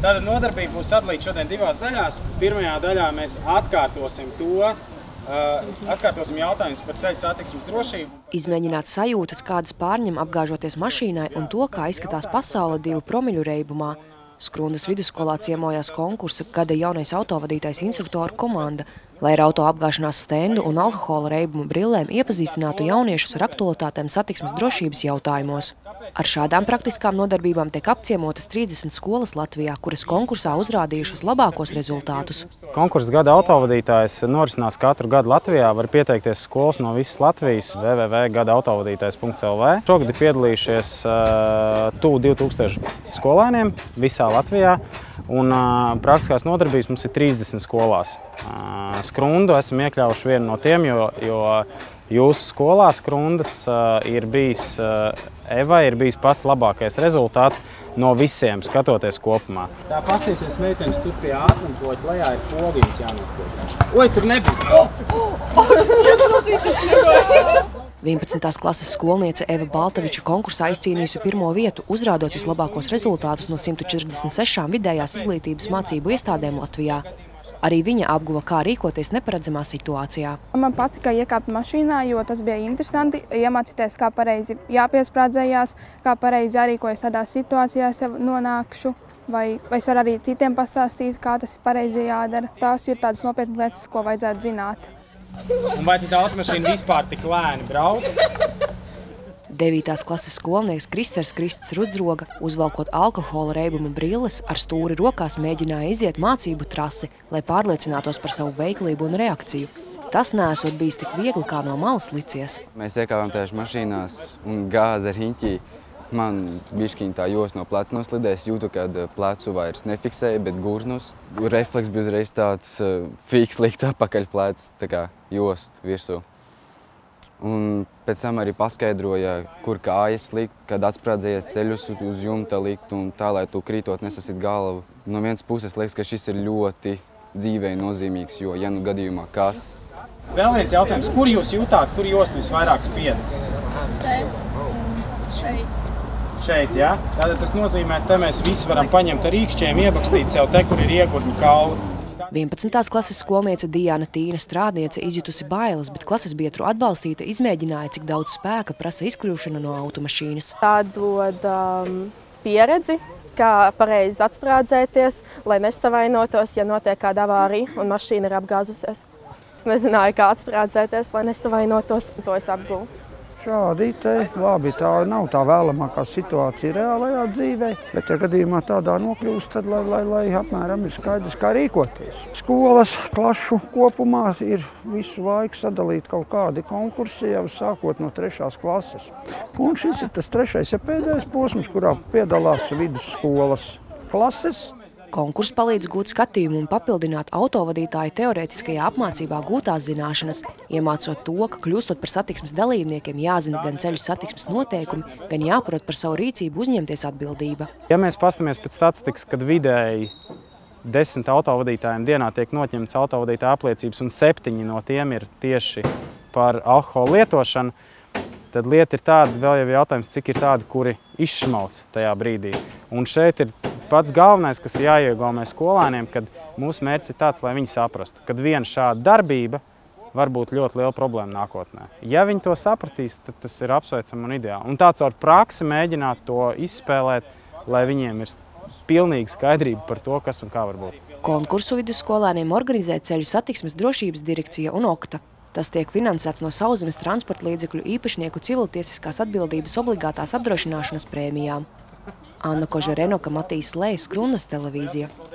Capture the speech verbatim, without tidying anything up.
Tātad nodarbība būs sadalīta šodien divās daļās. Pirmajā daļā mēs atkārtosim to, atkārtosim jautājumus par ceļu satiksmes drošību. Izmēģināt sajūtas, kādas pārņem apgāžoties mašīnai un to, kā izskatās pasaule divu promiļu reibumā. Skrundas vidusskolā ciemojās konkursa Gada jaunais autovadītais instruktoru komanda, lai ar auto apgāšanās stendu un alkohola reibumu brillēm iepazīstinātu jauniešus ar aktualitātēm satiksmes drošības jautājumos. Ar šādām praktiskām nodarbībām tiek apciemotas trīsdesmit skolas Latvijā, kuras konkursā uzrādījušas labākos rezultātus. Konkurss Gada autovadītājs norisinās katru gadu Latvijā. Var pieteikties skolas no visas Latvijas w w w punkt gada autovadītājs punkt l v. Šogad ir piedalījušies uh, tuvu divi tūkstoši skolēniem visā Latvijā. Un uh, praktiskās nodarbības mums ir trīsdesmit skolās. Uh, skrundu esam iekļaujuši vienu no tiem, jo, jo jūsu skolā skrundas uh, ir bijis, uh, Evai ir bijis pats labākais rezultāts no visiem, skatoties kopumā. Tā pastīties meitenes tur pie ātrumpoķa, lejā ir pogiņas jānospēkā. Oi, tur nebija! vienpadsmitās klases skolniece Eva Baltaviča konkursā izcīnījusi pirmo vietu, uzrādot vislabākos rezultātus no simta četrdesmit sešām vidējās izglītības mācību iestādēm Latvijā. Arī viņa apguva, kā rīkoties neparedzamā situācijā. Man patika iekāpt mašīnā, jo tas bija interesanti. Iemācīties, kā pareizi jāpiesprādzējās, kā pareizi jārīkojas tādās situācijās, ja nonākšu. Vai, vai es varu arī citiem pastāstīt, kā tas pareizi jādara. Tās ir tādas nopietnas lietas, ko vajadzētu zināt. Un vai tad automašīna vispār tik lēni brauc? devītās klases skolnieks Kristers Krists Rudzroga, uzvalkot alkohola reibuma brilles, ar stūri rokās mēģināja iziet mācību trasi, lai pārliecinātos par savu veiklību un reakciju. Tas neesot bijis tik viegli, kā no malas licies. Mēs iekāpām tieši mašīnās un gāzi ar hiņķī. Man bišķiņ tā jos no pleca noslidēs, jūtu, kad plecu vairs nefiksēja, bet gurnus. Refleks bija uzreiz tāds fiks likt apakaļ plecs, tā kā jost virsū. Un pēc tam arī paskaidroja, kur kājas likt, kad atsprādzējies ceļus uz jumta likt un tā, lai tu krītot nesasit galvu. No vienas puses liekas, ka šis ir ļoti dzīvei nozīmīgs, jo, ja nu gadījumā kas. Vēl viens jautājums, kur jūs jūtāt, kur jost visvairāk spieda? Šeit. Šeit, jā? Tātad tas nozīmē, ka mēs visi varam paņemt ar īkšķiem, iebakstīt sev te, kur ir iegurņu kauli. vienpadsmitās klases skolniece Diana Tīna Strādniece izjutusi bailes, bet klases biedru atbalstīta izmēģināja, cik daudz spēka prasa izkļūšana no automašīnas. Tā dod um, pieredzi, kā pareizi atsprādzēties, lai nesavainotos, ja notiek kāda avārija un mašīna ir apgāzusies. Es nezināju, kā atsprādzēties, lai nesavainotos, to es apgūvu. Šādi te labi, tā nav tā vēlamākā situācija reālajā dzīvē, bet ja gadījumā tādā nokļūst, tad lai, lai, lai apmēram ir skaidrs, kā rīkoties. Skolas klašu kopumā ir visu laiku sadalīt kaut kādi konkursi, jau sākot no trešās klases. Un šis ir tas trešais, ja pēdējais posms, kurā piedalās vidusskolas klases. Konkurss palīdz gūt skatījumu un papildināt autovadītāju teorētiskajā apmācībā gūtās zināšanas, iemācot to, ka kļūstot par satiksmes dalībniekiem jāzina gan ceļu satiksmes noteikumi, gan jāprot par savu rīcību uzņemties atbildība. Ja mēs pastamies pēc statistikas, kad vidēji desmit autovadītājiem dienā tiek noņemts autovadītāja apliecības un septiņi no tiem ir tieši par alkohola lietošanu, tad lieta ir tāda, vēl jau jautājums, cik ir tādi, kuri izšmauc tajā brīdī. Un šeit ir pats galvenais, kas ir jāiegaumē skolēniem, kad mūsu mērķis ir tāds, lai viņi saprastu, kad viena šāda darbība var būt ļoti liela problēma nākotnē. Ja viņi to sapratīs, tad tas ir apsveicami un ideāli. Un tā caur praksi mēģināt to izspēlēt, lai viņiem ir pilnīga skaidrība par to, kas un kā var būt. Konkursu vidusskolēniem organizē Ceļu satiksmes drošības direkcija un Okta. Tas tiek finansēts no sauszemes transporta līdzekļu īpašnieku civiltiesiskās atbildības obligātās apdrošināšanas prēmijām. Anna Kožarenoka, Matīs Lejs, Skrundas televīzija.